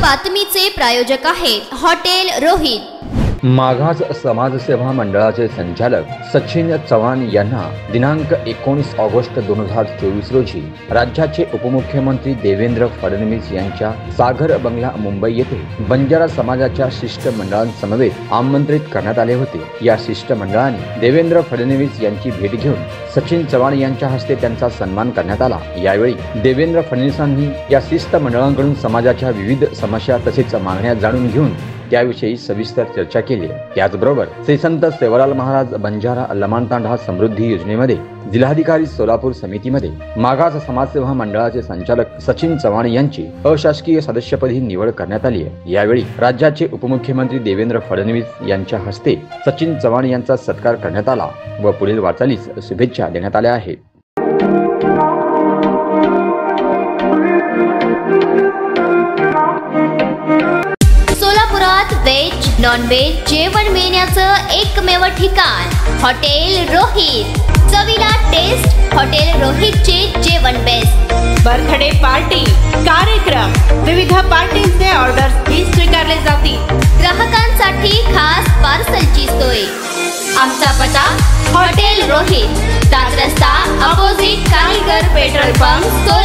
बातमीचे प्रायोजक आहेत हॉटेल रोहित। मागास समाजसेवा मंडळाचे संचालक सचिन चव्हाण यांना दिनांक 19 ऑगस्ट 2024 रोजी राज्याचे उपमुख्यमंत्री देवेंद्र फडणवीस यांच्या सागर बंगला मुंबई येथे बंजारा समाजाच्या शिष्टमंडळांसमवेत आमंत्रित करण्यात आले होते। या शिष्टमंडळाने देवेंद्र फडणवीस यांची भेट घेऊन सचिन चव्हाण यांच्या हस्ते त्यांचा सन्मान करण्यात आला। यावेळी देवेंद्र फडणवीसांनी या शिष्टमंडळांकडून समाजाच्या विविध समस्या तसेच मागण्या जाणून घेऊन त्याविषयी सविस्तर चर्चा केली। त्याचबरोबर श्री संत सेवालाल महाराज बंजारा लमाणतांडा समृद्धी योजनेमध्ये जिल्हाधिकारी सोलापूर समितीमध्ये मागास समाजसेवा मंडळाचे संचालक सचिन चव्हाण यांची अशासकीय सदस्यपदी निवड करण्यात आली आहे। यावेळी राज्याचे उपमुख्यमंत्री देवेंद्र फडणवीस यांच्या हस्ते सचिन चव्हाण यांचा सत्कार करण्यात आला व पुढील वाटचालीस शुभेच्छा देण्यात आल्या आहेत। सोलापुरात वेज नॉन वेज जेवण मिळण्याचं एकमेव ठिकाण हॉटेल रोहित। चवीला टेस्ट हॉटेल रोहितचे जेवण बेस्ट। बर्थडे पार्टी कार्यक्रम विविध पार्टींचे ऑर्डर्स ही स्वीकारले जातील। ग्राहकांसाठी खास पार्सलची सोय। आमचा पत्ता हॉटेल रोहित, दादरस्ता अपोजिट कारीगर पेट्रोल पंप